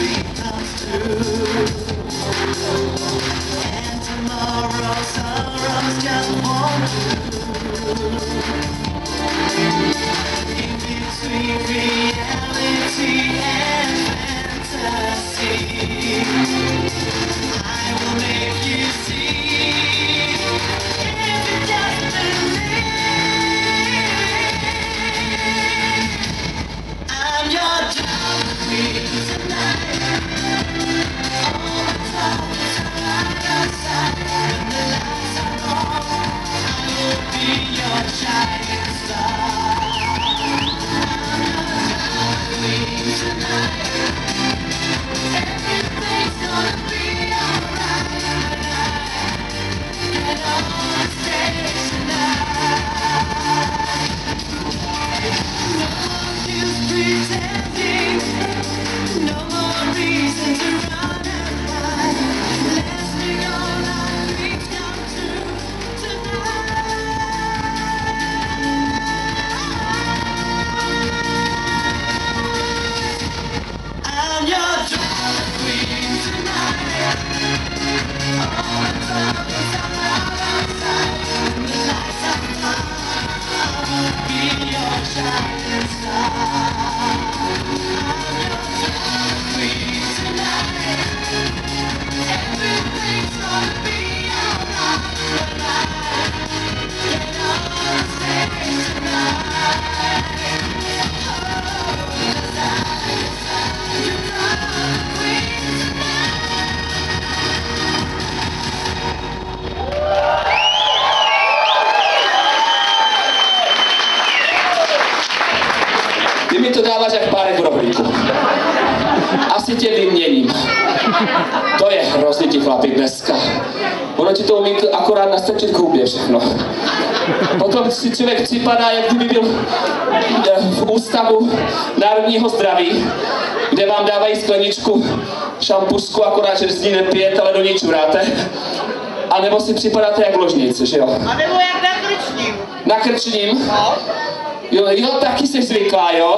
dream comes true. And tomorrow's sorrows just won't do. In between reality and fantasy, I will make you see. If you just believe, I'm your drama queen tonight. All the troubles are out outside. When the lights are on, I will be your shining star. Everything's gonna be alright. Get on stage tonight. No more use pretending. No more reason to run and hide. Let's make all our dreams come true tonight. I'm your drama queen tonight. All the troubles are out outside. When the lights are on, I will be your shining star. I'm your drama queen tonight. Everything's gonna be alright when I get on stage tonight. Oh, 'cause I'm your drama queen tonight. Ty mi to dáváš jak párek v rohlíku. Asi tě vyměním. To je hrozný ti chlapi dneska. Ono ti to umí akorát nastrčit k hubě všechno. Potom si člověk připadá, jak kdyby byl v ústavu národního zdraví, kde vám dávají skleničku šampusku, akorát, že z ní nepijete, ale do ní čuráte. A nebo si připadáte jak ložnice, že jo? A nebo jak na krčním. Na krčním? No. Jo, taky jsi zvyklá, jo?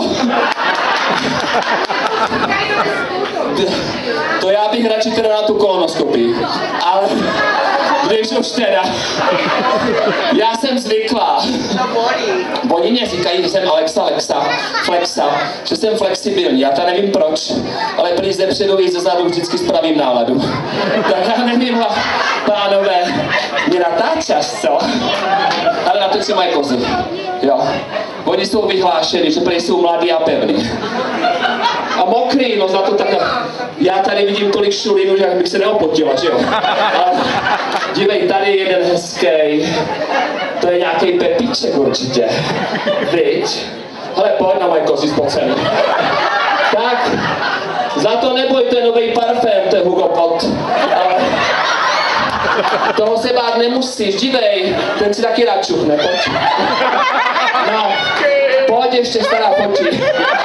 To já bych radši teda na tu kolonoskopii. Ale když už teda. Já jsem zvyklá. To bolí. Oni mě říkají, že jsem flexa, že jsem flexibilní. Já to nevím proč, ale prý ze předu i ze zadu vždycky spravím náladu. Tak já nevím, pánové, mě natáčaš, co? Ale na to si mají kozy. Jo. Oni jsou vyhlášeni, že prý jsou mladý a pevný. A mokrý, no za to tak. Já tady vidím tolik šulinu, že bych se neopotila, že jo? Ale dívej, tady jeden hezký. To je nějaký Pepíček určitě. Viď? Hele, pojď na moje kozy spocený. Tak, za to neboj, to je nový parfém, to je Hugo Pot. Ale toho se bát nemusíš, dívej, ten si taky rád čuchne, pojď. No, pojď ještě, stará, fotí.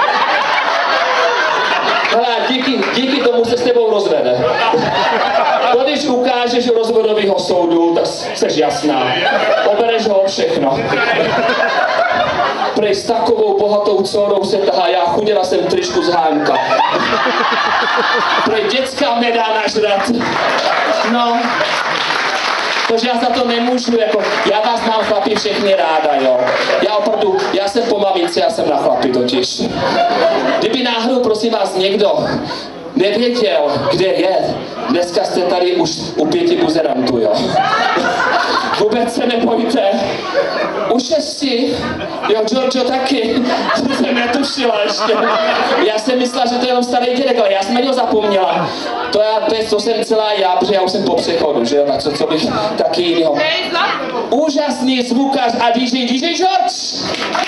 Hele, díky tomu se s tebou rozvede. To, když ukážeš rozvodovýho soudu, tak seš jasná. Obereš ho všechno. Prej s takovou bohatou dcerou se tahá, já chudila jsem tričku z Hánka. Prej dětskám nedá nažrat. No, protože já za to nemůžu, jako, já vás mám chlapi všechny ráda, jo. Já opravdu, já jsem po mamince, já jsem na chlapi totiž. Kdyby náhodou, prosím vás, někdo nevěděl, kde je, dneska jste tady už u 5 buzerantů, jo. Vůbec se nebojte. U 6, jo, Giorgio taky, to jsem netušila ještě. Já jsem myslela, že to je jenom starý dědek, ale já jsem na něho zapomněla. To jsem celá já, protože já už jsem po přechodu, že jo, tak co bych taky jinýho. Úžasný zvukař a DJ George!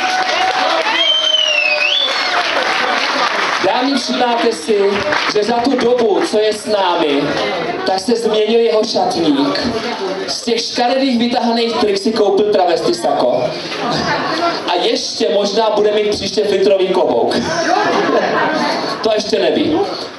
Dámy, všimáte si, že za tu dobu, co je s námi, tak se změnil jeho šatník. Z těch škaredých vytahaných trik si koupil travesty sako. A ještě možná bude mít příště filtrový klobouk. To ještě neví.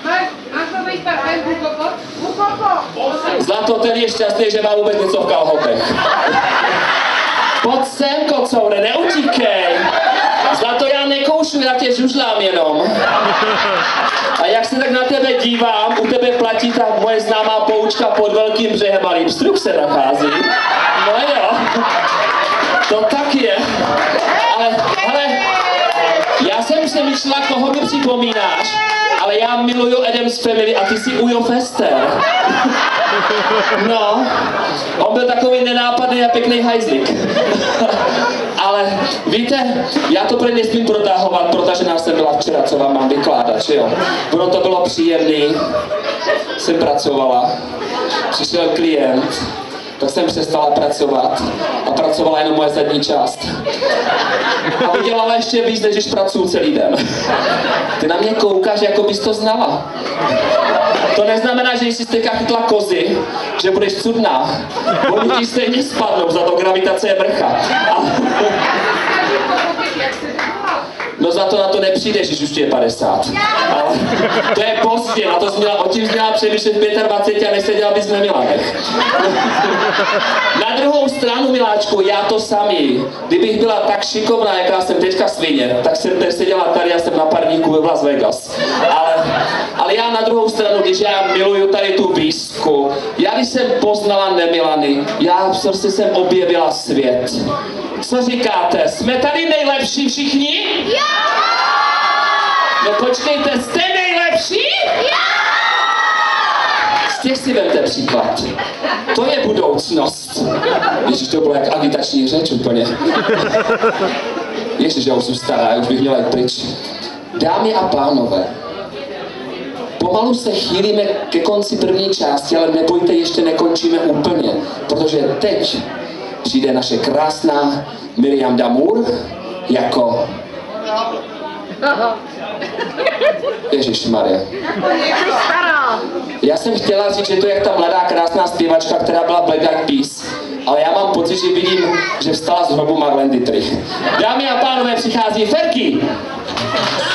Zlato, ten je šťastný, že má vůbec něco v kalhotech. Pojď sem, kocoure, neutíkej. Zlato, já nekoušu, já tě žužlám jenom. A jak se tak na tebe dívám, u tebe platí ta moje známá poučka pod velkým břehem a lípstruk se nachází. No jo, to tak je. Ale, hele, já jsem přemýšlela, koho mi připomínáš, ale já miluju Addams Family a ty jsi Ujo Fester. No, on byl takový nenápadný a pěkný hajzlik. Ale víte, já to prý nesmím protahovat, protože nás jsem byla včera, co vám mám vykládat, že jo? Ono to bylo příjemný, jsem pracovala, přišel klient, tak jsem přestala pracovat a pracovala jenom moje zadní část. A udělala ještě víc, než když pracuju celý den. Ty na mě koukáš, jako bys to znala. To neznamená, že jsi teďka chytla kozy, že budeš cudná. Oni ti stejně spadnou, za to gravitace je mrcha. No za to na to nepřijdeš, když už ti je 50. Ale to je pozdě, na to jsi měla, o tím jsi měla přemýšlet v 25 a neseděla bys na Milanech. Na druhou stranu, miláčku, já to samý. Kdybych byla tak šikovná, jaká jsem teďka svině, tak jsem seděla tady a jsem na parníku v Las Vegas. Ale já na druhou stranu, když já miluju tady tu výšku, já když jsem poznala Nemilany, já prostě jsem objevila svět. Co říkáte? Jsme tady nejlepší všichni? Jo! No počkejte, jste nejlepší? Jo! Z těch si vemte příklad. To je budoucnost. Ježiš, to bylo jak agitační řeč úplně. Ježiš, já už jsem stará, já už bych měla jít pryč. Dámy a pánové, pomalu se chýlíme ke konci první části, ale nebojte, ještě nekončíme úplně, protože teď přijde naše krásná Miriam Damour jako... Ježišmarja. Já jsem chtěla říct, že to je jak ta mladá krásná zpěvačka, která byla Black Eyed Peas, ale já mám pocit, že vidím, že vstala z hrobu Marlene Dietrich. Dámy a pánové, přichází Ferky.